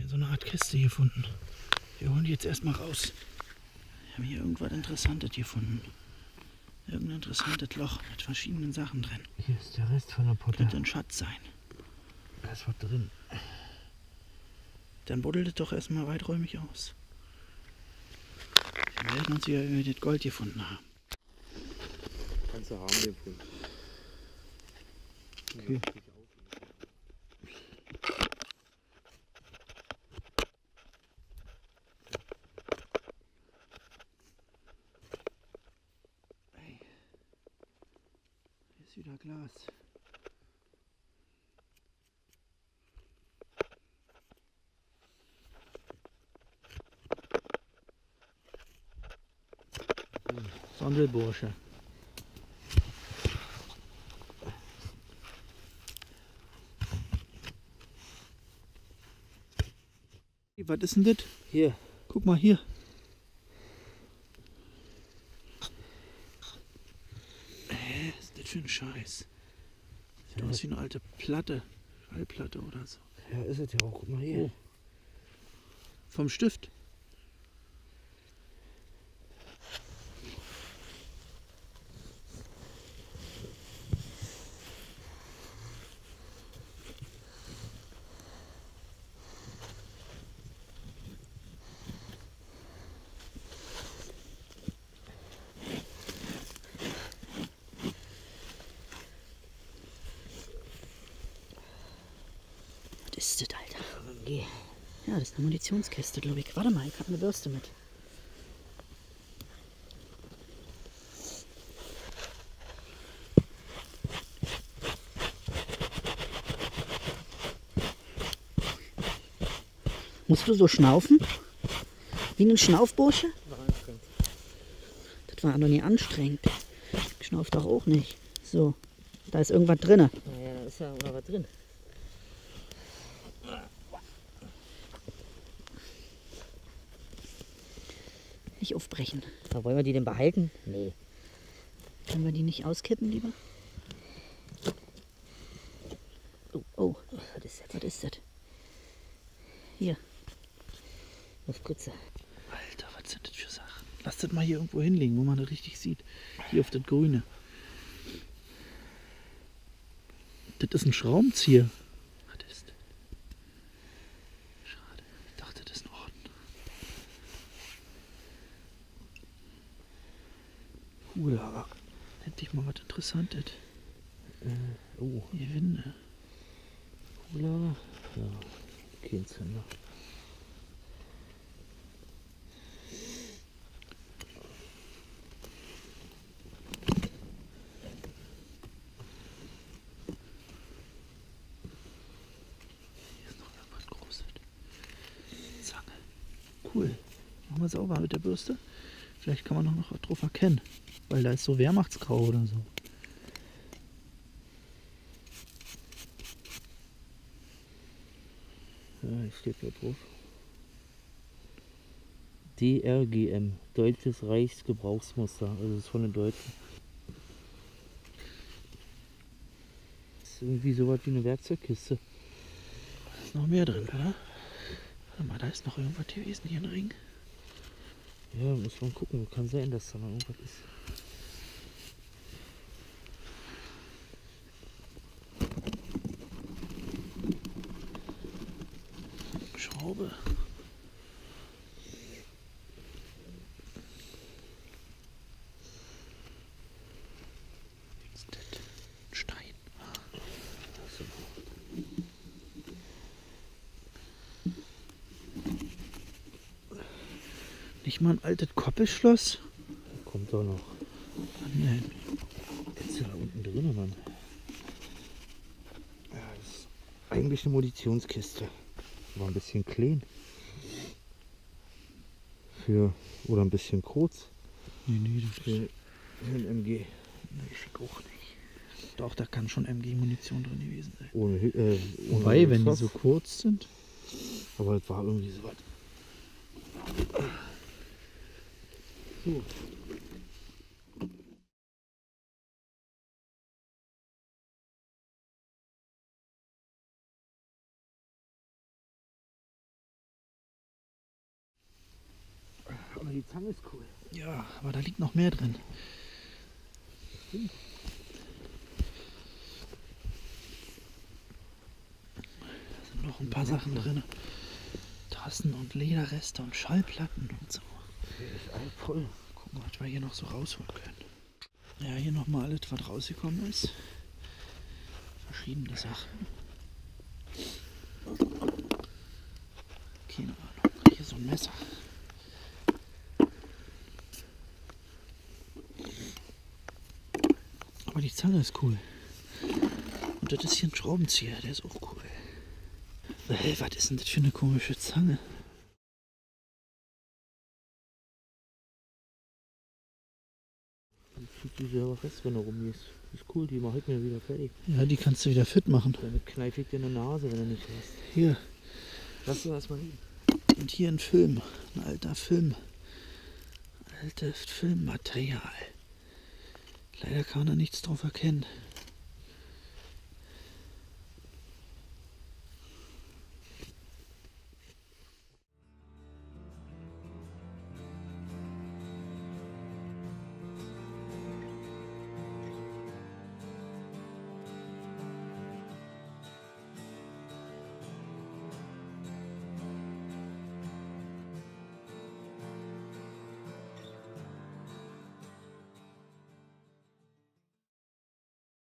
so eine Art Kiste gefunden. Wir holen die jetzt erstmal raus. Wir haben hier irgendwas Interessantes gefunden. Irgendein interessantes Loch mit verschiedenen Sachen drin. Hier ist der Rest von der Potte. Könnte ein Schatz sein. Da ist was drin. Dann buddelt es doch erstmal weiträumig aus. Wir melden uns wieder, wenn wir das Gold gefunden haben. Kannst du haben, den Pfund. Okay. Hey. Hier ist wieder Glas. Sondelbursche. Was ist denn das? Hier. Guck mal hier. Was ist das für ein Scheiß? Sieht aus wie eine alte Platte. Schallplatte oder so. Ja, ist es ja auch. Guck mal hier. Oh. Vom Stift. Was ist das, Alter? Ja, das ist eine Munitionskiste, glaube ich. Warte mal, ich habe eine Bürste mit. Musst du so schnaufen? Wie ein Schnaufbursche? Das war doch nie anstrengend. Ich schnauf doch auch nicht. So, da ist irgendwas drin. Naja, da ist ja noch was drin. Nicht aufbrechen. Aber wollen wir die denn behalten? Nee. Können wir die nicht auskippen, lieber? Oh, oh. Was ist das? Was ist das? Hier. Eine Spritze. Alter, was sind das für Sachen? Lass das mal hier irgendwo hinlegen, wo man das richtig sieht. Hier auf das Grüne. Das ist ein Schraubenzieher. Was ist das? Schade. Ich dachte, das ist ein Orden. Cool, aber endlich mal was Interessantes. Oh, Hier Winde. Kugellager. Ja, kein Zünder. Hier ist noch irgendwas Großes. Zange. Cool. Machen wir sauber mit der Bürste. Vielleicht kann man noch was drauf erkennen. Weil da ist so Wehrmachtsgrau oder so. Ja, hier steht was drauf. DRGM, Deutsches Reichsgebrauchsmuster. Also das ist von den Deutschen. Das ist irgendwie so was wie eine Werkzeugkiste. Da ist noch mehr drin, oder? Warte mal, da ist noch irgendwas gewesen, hier ein Ring. Ja, muss man gucken. Kann sein, dass da noch irgendwas ist. Schraube. Was ist das? Ein Stein. Also, Nicht mal ein altes Koppelschloss? kommt doch noch. Nein. Jetzt da unten drin, Mann. Ja, das ist eigentlich eine Munitionskiste. War ein bisschen klein. Oder ein bisschen kurz. Nee, das Für ein MG. Nee, schick auch nicht. Doch, da kann schon MG-Munition drin gewesen sein. Ohne Wobei, wenn die Hilfswaffen. so kurz sind. Aber es war irgendwie so was. So. die Zange ist cool. Ja, aber da liegt noch mehr drin. Da sind noch ein paar Sachen drin. Tassen und Lederreste und Schallplatten und so. Der ist all voll. Gucken, was wir hier noch so rausholen können. Ja, hier nochmal alles, was rausgekommen ist. Verschiedene Sachen. Keine Ahnung. Hier so ein Messer. Aber die Zange ist cool. Und das ist hier ein Schraubenzieher, der ist auch cool. Hey, was ist denn das für eine komische Zange? Die zieht sich selber fest, wenn du rumgehst. Die ist cool, die mache ich mir wieder fertig. Ja, die kannst du wieder fit machen. Damit kneife ich dir eine Nase, wenn du nicht hast. Hier. Lass du erstmal liegen. Und hier ein Film. Ein alter Film. Altes Filmmaterial. Leider kann man da nichts drauf erkennen.